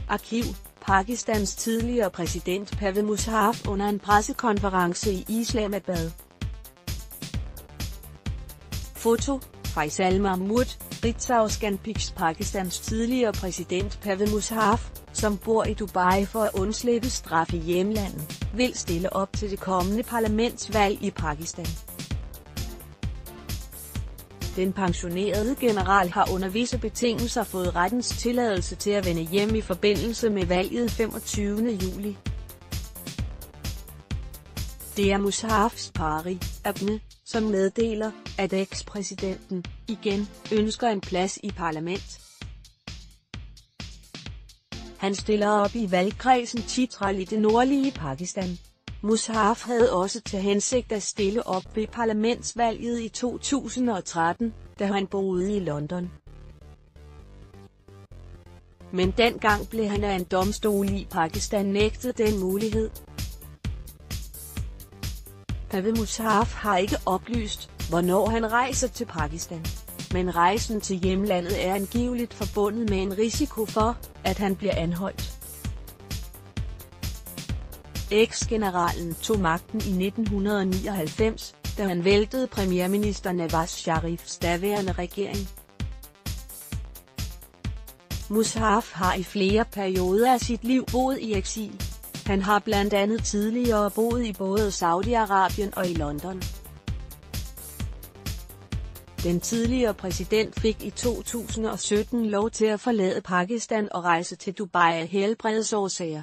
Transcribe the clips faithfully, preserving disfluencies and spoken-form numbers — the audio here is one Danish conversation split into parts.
Arkiv. Pakistans tidligere præsident Pervez Musharraf under en pressekonference i Islamabad. Foto: Faisal Mahmood. Ritzau Scanpix. Pakistans tidligere præsident Pervez Musharraf, som bor i Dubai for at undslippe straf i hjemlandet, vil stille op til det kommende parlamentsvalg i Pakistan. Den pensionerede general har under visse betingelser fået rettens tilladelse til at vende hjem i forbindelse med valget femogtyvende juli. Det er Musharrafs pari, Abne, som meddeler, at ekspræsidenten, igen, ønsker en plads i parlament. Han stiller op i valgkredsen Chitral i det nordlige Pakistan. Musharraf havde også til hensigt at stille op ved parlamentsvalget i to tusind og tretten, da han boede i London. Men dengang blev han af en domstol i Pakistan nægtet den mulighed. Pervez Musharraf har ikke oplyst, hvornår han rejser til Pakistan, men rejsen til hjemlandet er angiveligt forbundet med en risiko for, at han bliver anholdt. Eks-generalen tog magten i nitten nioghalvfems, da han væltede premierminister Nawaz Sharifs daværende regering. Musharraf har i flere perioder af sit liv boet i eksil. Han har blandt andet tidligere boet i både Saudi-Arabien og i London. Den tidligere præsident fik i to tusind og sytten lov til at forlade Pakistan og rejse til Dubai af helbredsårsager.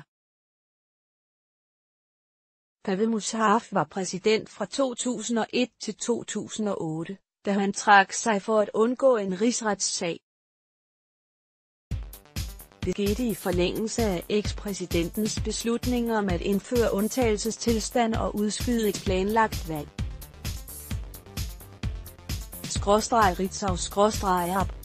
Pervez Musharraf var præsident fra to tusind og et til to tusind og otte, da han trak sig for at undgå en rigsretssag. Det skete i forlængelse af ekspræsidentens beslutning om at indføre undtagelsestilstand og udskyde et planlagt valg. Skråstreg Ritzau skråstreg Ab